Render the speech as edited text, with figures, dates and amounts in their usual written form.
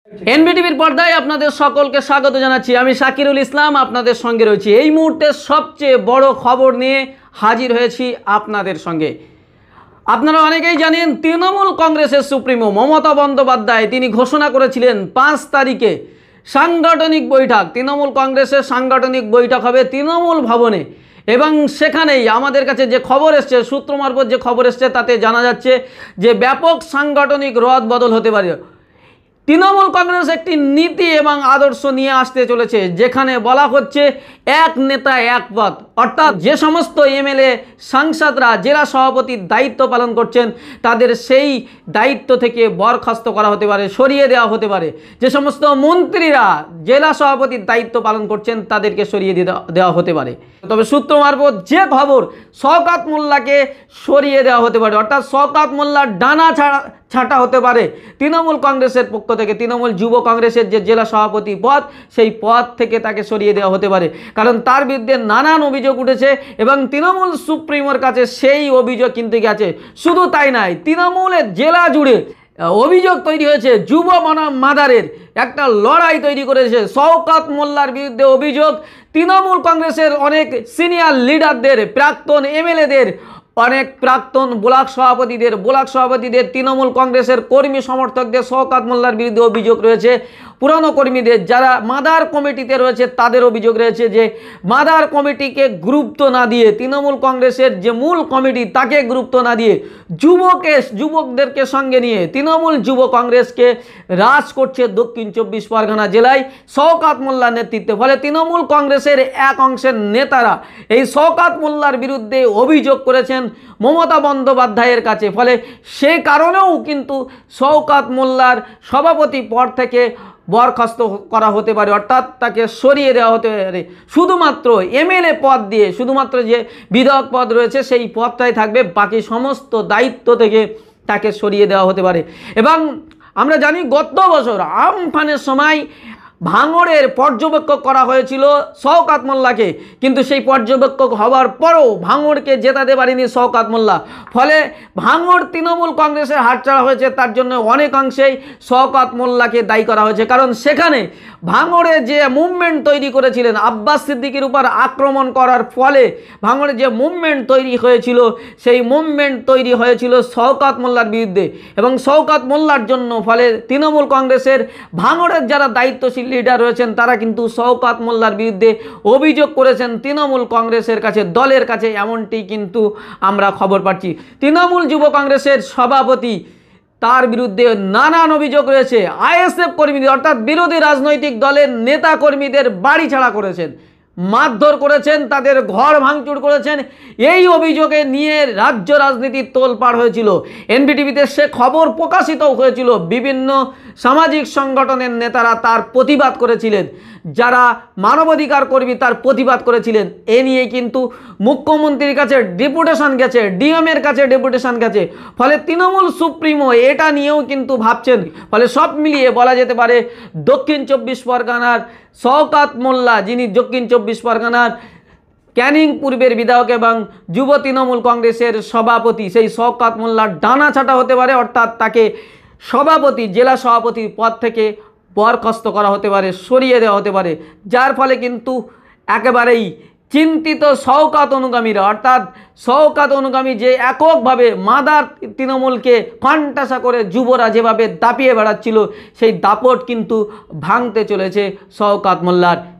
এনবিটিভির পর্দায় আপনাদের সকলকে স্বাগত জানাচ্ছি। আমি শাকিরুল ইসলাম আপনাদের সঙ্গে রয়েছি। এই মুহূর্তে সবচেয়ে বড় খবর নিয়ে হাজির হয়েছি আপনাদের সঙ্গে। আপনারা অনেকেই জানেন, তৃণমূল কংগ্রেসের সুপ্রিমো মমতা বন্দ্যোপাধ্যায় তিনি ঘোষণা করেছিলেন ৫ তারিখে সাংগঠনিক বৈঠক, তৃণমূল কংগ্রেসের সাংগঠনিক বৈঠক হবে তৃণমূল ভবনে। এবং সেখানেই আমাদের কাছে যে খবর এসছে, সূত্র মারফত যে খবর এসছে, তাতে জানা যাচ্ছে যে ব্যাপক সাংগঠনিক রদবদল হতে পারে। তৃণমূল কংগ্রেস একটি নীতি এবং আদর্শ নিয়ে আসতে চলেছে, যেখানে বলা হচ্ছে এক নেতা এক পদ, অর্থাৎ যে সমস্ত এমএলএ সাংসদরা জেলা সভাপতির দায়িত্ব পালন করছেন তাদের সেই দায়িত্ব থেকে বরখাস্ত করা হতে পারে, সরিয়ে দেওয়া হতে পারে। যে সমস্ত মন্ত্রীরা জেলা সভাপতির দায়িত্ব পালন করছেন তাদেরকে সরিয়ে দেওয়া হতে পারে। তবে সূত্র মারফত যে খবর, শওকত মোল্লাকে সরিয়ে দেওয়া হতে পারে, অর্থাৎ শওকত মোল্লার ডানা ছাঁটা হতে পারে তৃণমূল কংগ্রেসের পক্ষ থেকে। তৃণমূল যুব কংগ্রেসের যে জেলা সভাপতি পদ, সেই পদ থেকে তাকে সরিয়ে দেওয়া হতে পারে, কারণ তার বিরুদ্ধে নানান অভিযোগ উঠেছে এবং তৃণমূল সুপ্রিমোর কাছে সেই অভিযোগ কিন্তু গেছে। শুধু তাই নয়, তৃণমূলের জেলা জুড়ে অভিযোগ তৈরি হয়েছে, যুব বনাম মাদারের একটা লড়াই তৈরি করেছে। শওকত মোল্লার বিরুদ্ধে অভিযোগ, তৃণমূল কংগ্রেসের অনেক সিনিয়র লিডারদের, প্রাক্তন এমএলএদের, অনেক প্রাক্তন ব্লক সভাপতিদের তৃণমূল কংগ্রেসের কর্মী সমর্থকদের শওকত মোল্লার বিরুদ্ধে অভিযোগ রয়েছে। পুরনো কর্মীদের যারা মাদার কমিটিতে রয়েছে তাদের অভিযোগ রয়েছে যে মাদার কমিটিকে গুরুত্ব না দিয়ে, তৃণমূল কংগ্রেসের যে মূল কমিটি তাকে গুরুত্ব না দিয়ে যুবকদেরকে সঙ্গে নিয়ে তৃণমূল যুব কংগ্রেসকে রাজ করছে দক্ষিণ ২৪ পরগনা জেলায় শওকত মোল্লার নেতৃত্বে। ফলে তৃণমূল কংগ্রেসের এক অংশের নেতারা এই শওকত মোল্লার বিরুদ্ধে অভিযোগ করেছেন মমতা বন্দ্যোপাধ্যায়ের কাছে। ফলে সেই কারণেও কিন্তু শওকত মোল্লার সভাপতি পদ থেকে বরখাস্ত করা হতে পারে, অর্থাৎ তাকে সরিয়ে দেওয়া হতে পারে। শুধুমাত্র এমএলএ পদ দিয়ে, শুধুমাত্র যে বিধায়ক পদ রয়েছে সেই পদটাই থাকবে, বাকি সমস্ত দায়িত্ব থেকে তাকে সরিয়ে দেওয়া হতে পারে। এবং আমরা জানি গত বছর আমফানের সময় ভাঙড়ের পর্যবেক্ষক করা হয়েছিল শওকত মোল্লাকে, কিন্তু সেই পর্যবেক্ষক হওয়ার পরও ভাঙড়কে জেতাতে পারেনি শওকত মোল্লা। ফলে ভাঙড় তৃণমূল কংগ্রেসের হাতছাড়া হয়েছে, তার জন্য অনেকাংশেই শওকত মোল্লাকে দায়ী করা হয়েছে। কারণ সেখানে ভাঙড়ে যে মুভমেন্ট তৈরি করেছিলেন, আব্বাস সিদ্দিকীর উপর আক্রমণ করার ফলে ভাঙড়ে যে মুভমেন্ট তৈরি হয়েছিল, সেই মুভমেন্ট তৈরি হয়েছিল শওকত মোল্লার বিরুদ্ধে এবং শওকত মোল্লার জন্য। ফলে তৃণমূল কংগ্রেসের ভাঙড়ের যারা দায়িত্বশীল লিডার রয়েছেন তারা কিন্তু শওকত মোল্লার বিরুদ্ধে অভিযোগ করেছেন তৃণমূল কংগ্রেসের কাছে, দলের কাছে, এমনটি কিন্তু আমরা খবর পাচ্ছি। তৃণমূল যুব কংগ্রেসের সভাপতি, তার বিরুদ্ধে নানান অভিযোগ রয়েছে। আইএসএফ কর্মীদের, অর্থাৎ বিরোধী রাজনৈতিক দলের নেতা কর্মীদের বাড়ি ছাড়া করেছেন, মারধর করেছেন, তাদের ঘর ভাঙচুর করেছেন। এই অভিযোগে নিয়ে রাজ্য রাজনীতির তোলপাড় হয়েছিল। এনবিটিভিতে সে খবর প্রকাশিত হয়েছিল, বিভিন্ন সামাজিক সংগঠনের নেতারা তার প্রতিবাদ করেছিলেন, যারা মানবাধিকার কর্মী তার প্রতিবাদ করেছিলেন। এ নিয়ে কিন্তু মুখ্যমন্ত্রীর কাছে ডেপুটেশন গেছে, ডিএমের কাছে ডেপুটেশন গেছে। ফলে তৃণমূল সুপ্রিমো এটা নিয়েও কিন্তু ভাবছেন। ফলে সব মিলিয়ে বলা যেতে পারে দক্ষিণ ২৪ পরগনার শওকত মোল্লা, যিনি দক্ষিণ ২৪ পরগনার ক্যানিং পূর্বের বিধায়ক এবং যুব তৃণমূল কংগ্রেসের সভাপতি, সেই শওকত মোল্লার ডানা ছাঁটা হতে পারে, অর্থাৎ তাকে জেলা সভাপতির পদ থেকে বরখাস্ত করা হতে পারে, সরিয়ে দেওয়া হতে পারে। যার ফলে কিন্তু একেবারেই চিন্তিত শওকত অনুগামীরা, অর্থাৎ শওকত অনুগামী যে এককভাবে মাদার তৃণমূলকে কণ্ঠাসা করে যুবরা যেভাবে দাপিয়ে বেড়াচ্ছিল, সেই দাপট কিন্তু ভাঙতে চলেছে শওকত মোল্লার